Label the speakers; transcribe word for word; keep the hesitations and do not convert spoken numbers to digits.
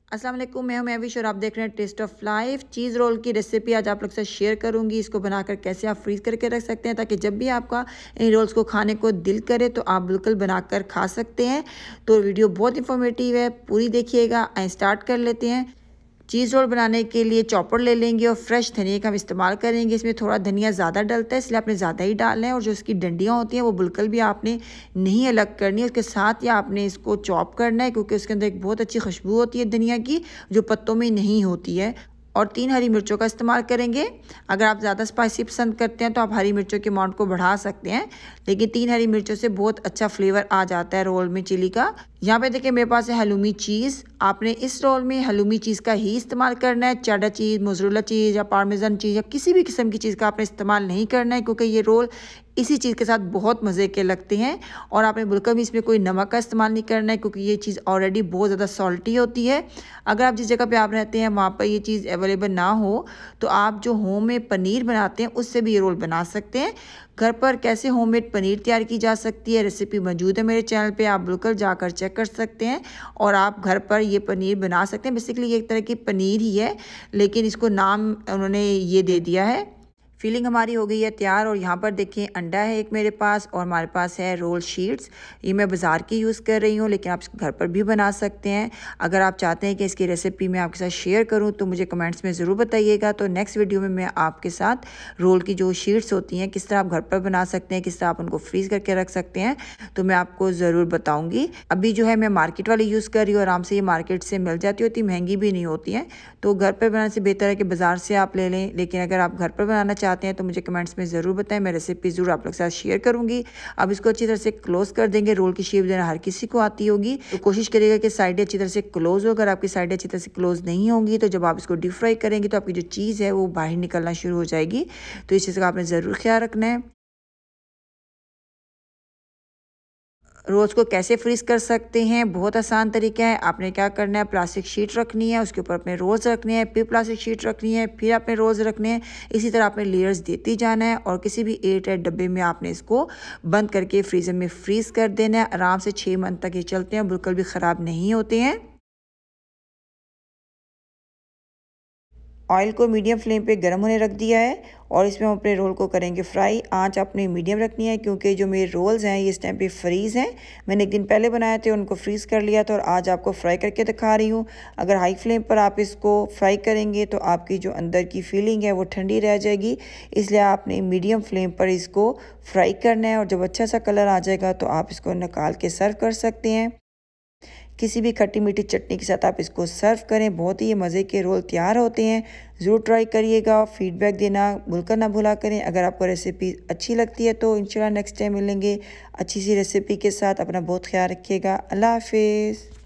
Speaker 1: अस्सलाम वालेकुम, मैं हूं महविश और आप देख रहे हैं taste of life. Cheese roll की रेसिपी आज आप लोग से शेयर करूंगी। इसको बनाकर कैसे आप फ्रीज़ करके रख सकते हैं ताकि जब भी आपका इन रोल्स को खाने को दिल करे तो आप बिल्कुल बनाकर खा सकते हैं। तो वीडियो बहुत इंफॉर्मेटिव है, पूरी देखिएगा। आइए स्टार्ट कर लेते हैं। चीज़ रोल बनाने के लिए चॉपर ले लेंगे और फ्रेश धनिया का हम इस्तेमाल करेंगे। इसमें थोड़ा धनिया ज़्यादा डलता है, इसलिए आपने ज़्यादा ही डालना है। और जो इसकी डंडियाँ होती हैं वो बिल्कुल भी आपने नहीं अलग करनी है, उसके साथ ही आपने इसको चॉप करना है, क्योंकि उसके अंदर एक बहुत अच्छी खुशबू होती है धनिया की, जो पत्तों में नहीं होती है। और तीन हरी मिर्चों का इस्तेमाल करेंगे। अगर आप ज़्यादा स्पाइसी पसंद करते हैं तो आप हरी मिर्चों के अमाउंट को बढ़ा सकते हैं, लेकिन तीन हरी मिर्चों से बहुत अच्छा फ्लेवर आ जाता है रोल में चिली का। यहाँ पे देखिए मेरे पास है हलूमी चीज़। आपने इस रोल में हलूमी चीज़ का ही इस्तेमाल करना है। चेडर चीज़, मोज़रेला चीज़ या पार्मेज़न चीज़ या किसी भी किस्म की चीज़ का आपने इस्तेमाल नहीं करना है, क्योंकि ये रोल इसी चीज़ के साथ बहुत मज़े के लगते हैं। और आपने बिल्कुल भी इसमें कोई नमक का इस्तेमाल नहीं करना है, क्योंकि ये चीज़ ऑलरेडी बहुत ज़्यादा सॉल्टी होती है। अगर आप जिस जगह पे आप रहते हैं वहाँ पर ये चीज़ अवेलेबल ना हो तो आप जो होम में पनीर बनाते हैं उससे भी ये रोल बना सकते हैं। घर पर कैसे होममेड पनीर तैयार की जा सकती है, रेसिपी मौजूद है मेरे चैनल पे, आप बिल्कुल जाकर चेक कर सकते हैं और आप घर पर ये पनीर बना सकते हैं। बेसिकली ये एक तरह की पनीर ही है, लेकिन इसको नाम उन्होंने ये दे दिया है। फिलिंग हमारी हो गई है तैयार। और यहाँ पर देखिए अंडा है एक मेरे पास, और हमारे पास है रोल शीट्स। ये मैं बाज़ार की यूज़ कर रही हूँ, लेकिन आप घर पर भी बना सकते हैं। अगर आप चाहते हैं कि इसकी रेसिपी मैं आपके साथ शेयर करूँ तो मुझे कमेंट्स में ज़रूर बताइएगा। तो नेक्स्ट वीडियो में मैं आपके साथ रोल की जो शीट्स होती हैं किस तरह आप घर पर बना सकते हैं, किस तरह आप उनको फ्रीज़ करके रख सकते हैं, तो मैं आपको ज़रूर बताऊँगी। अभी जो है मैं मार्केट वाली यूज़ कर रही हूँ, आराम से ये मार्केट से मिल जाती होती, महंगी भी नहीं होती हैं। तो घर पर बनाने से बेहतर है कि बाज़ार से आप ले लें, लेकिन अगर आप घर पर बनाना चाहते हैं तो मुझे कमेंट्स में ज़रूर बताएं। मैं रेसिपी ज़रूर आप लोग के साथ शेयर करूंगी। अब इसको अच्छी तरह से क्लोज कर देंगे। रोल की शेप देना हर किसी को आती होगी, तो कोशिश करिएगा कि साइडें अच्छी तरह से क्लोज हो। अगर आपकी साइडें अच्छी तरह से क्लोज नहीं होंगी तो जब आप इसको डीप फ्राई करेंगे तो आपकी जो चीज़ है वो बाहर निकलना शुरू हो जाएगी। तो इस चीज़ का आपने ज़रूर ख्याल रखना है। रोल्स को कैसे फ्रीज़ कर सकते हैं, बहुत आसान तरीका है। आपने क्या करना है, प्लास्टिक शीट रखनी है, उसके ऊपर अपने रोल्स रखने हैं, फिर प्लास्टिक शीट रखनी है, फिर अपने रोल्स रखने हैं। इसी तरह आपने लेयर्स देती जाना है और किसी भी एयर टाइट डब्बे में आपने इसको बंद करके फ्रीज़र में फ्रीज़ कर देना है। आराम से छः मंथ तक ये चलते हैं, बिल्कुल भी ख़राब नहीं होते हैं। ऑयल को मीडियम फ्लेम पे गर्म होने रख दिया है और इसमें हम अपने रोल को करेंगे फ्राई। आंच अपनी मीडियम रखनी है, क्योंकि जो मेरे रोल्स हैं ये इस टाइम पे फ्रीज़ हैं। मैंने एक दिन पहले बनाए थे, उनको फ्रीज़ कर लिया था और आज आपको फ्राई करके दिखा रही हूँ। अगर हाई फ्लेम पर आप इसको फ्राई करेंगे तो आपकी जो अंदर की फीलिंग है वो ठंडी रह जाएगी, इसलिए आपने मीडियम फ्लेम पर इसको फ्राई करना है। और जब अच्छा सा कलर आ जाएगा तो आप इसको निकाल के सर्व कर सकते हैं। किसी भी खट्टी मीठी चटनी के साथ आप इसको सर्व करें। बहुत ही मज़े के रोल तैयार होते हैं, ज़रूर ट्राई करिएगा। फीडबैक देना बिल्कुल ना भुला करें। अगर आपको रेसिपी अच्छी लगती है तो इंशाल्लाह नेक्स्ट टाइम मिलेंगे अच्छी सी रेसिपी के साथ। अपना बहुत ख्याल रखिएगा। अल्लाह हाफिज़।